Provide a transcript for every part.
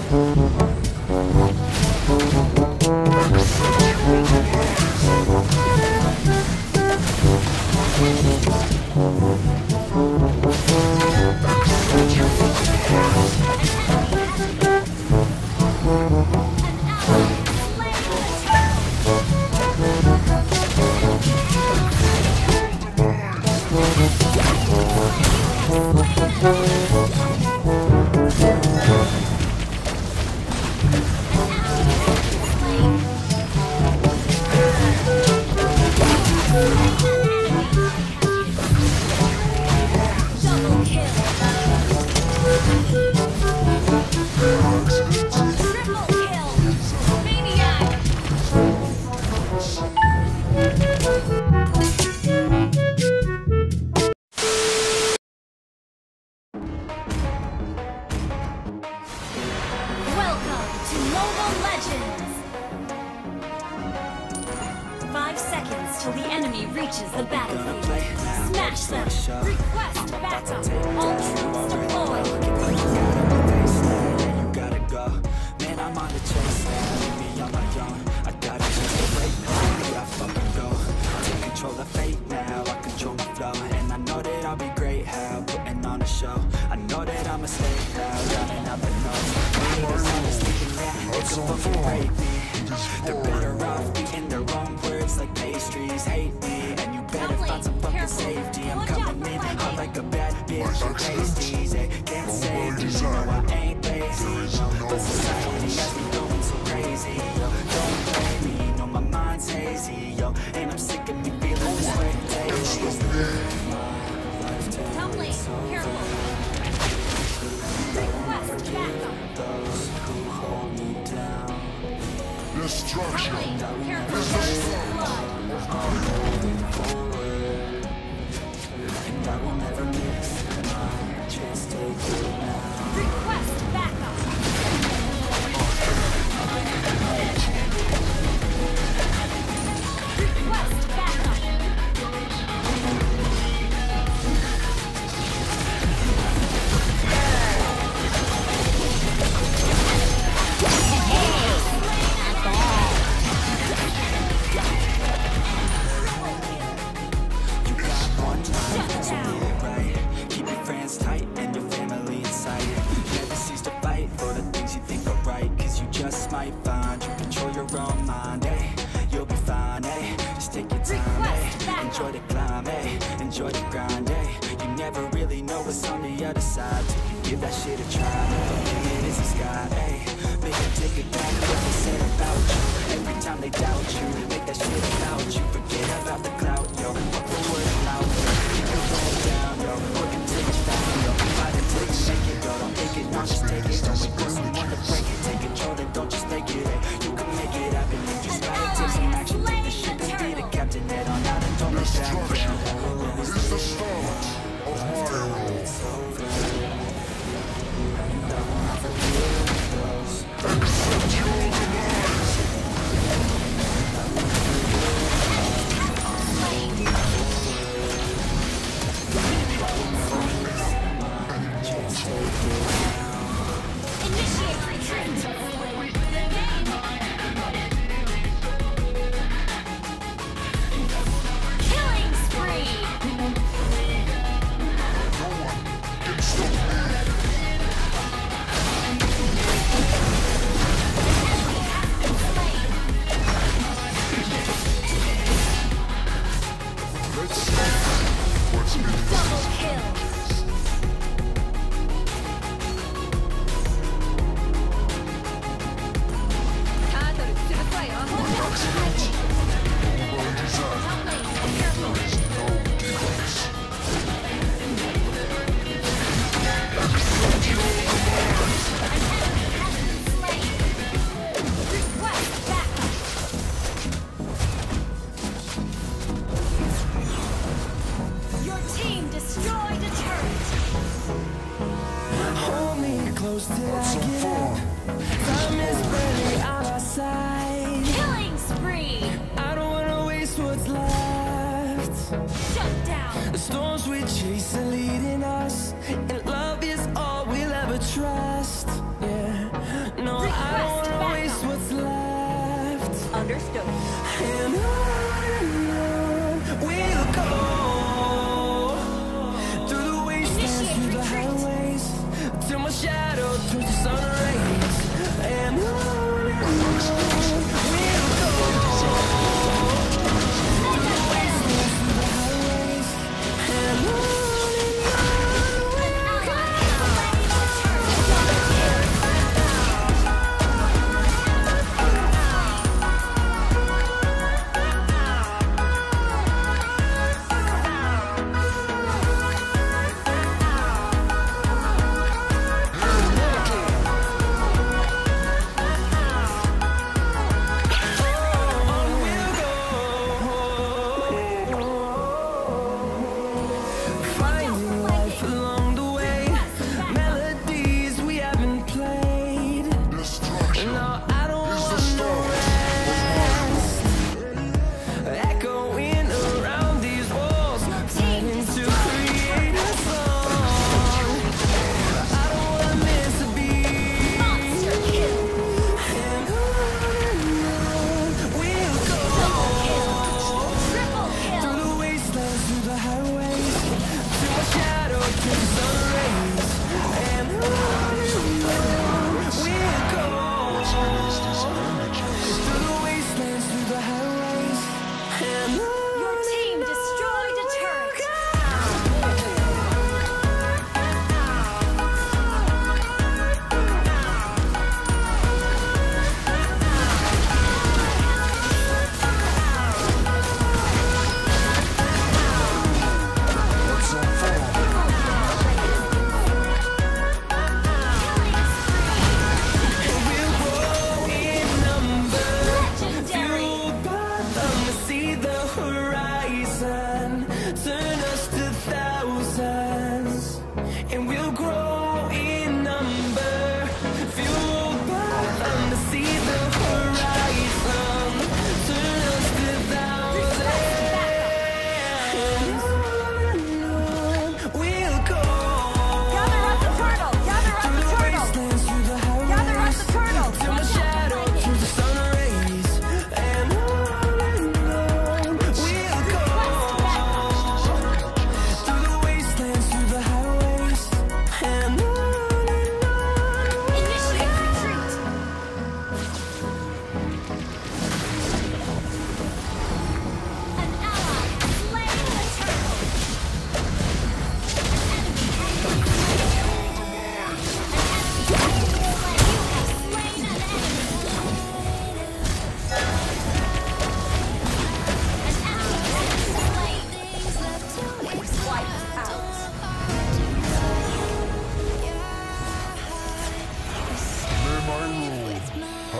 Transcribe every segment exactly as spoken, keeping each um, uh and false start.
Till the enemy reaches the battlefield. Smash them! Request backup! All troops deployed! You gotta go. Man, I'm on the chase now. Leave me on my own. I gotta just break now. I fucking go. Take control of fate now. I control my flow. And I know that I'll be great how putting on a show. I know that I'ma stay out, drowning out the nose. Haters always thinking that they can fucking break me. They're better off eating their own words like pastries. Hate me, and you better find some fucking safety. I'm coming in hot like a bad bitch. I'm crazy, they can't save me. You know I ain't lazy, no. But society has me going so crazy, yo. Don't blame me, no, my mind's hazy, yo. And I'm sick of me feeling this way daily. Tumbling, careful. Request backup. Those who hold me down. Destruction. Tumbling, careful. First blood. I'm moving forward, and I will never miss my chance to do now. Request backup. Request backup. Might find you control your own mind, eh? You'll be fine, eh? Just take your time, eh? Enjoy the climb, eh? Enjoy the grind, eh? You never really know what's on the other side till you give that shit a try. The limit is the sky, eh? Make them take it back what they said about you. Every time they doubt you, make that shit about you. Forget about the clout, yo. Fuck the word out, yo. Keep your head down, yo. Work until you found, yo. Fight until you make it, yo. Don't take it, no, just take it. Don't wait for someone to break it. Take control, then don't just make it, eh? You can make it happen. You just gotta take some action. Take the ship and be the captain. Head on out and don't look back. Destruction is the start of my rule. Accept your demise. Initiate retreat. Killing spree. No one can stop me. Let's see what's been Double kill. accident. Over design. There is no defense. Accept your demise. Request backup. Your team destroyed a turret. Hold me close till Have I some get fun. up. Time is running out of sight. Killing spree. I don't wanna waste what's left. Shut down. The storms we chase are leading us, and love is all we'll ever trust. Yeah,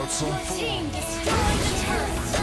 some Your fun. team destroyed the turret.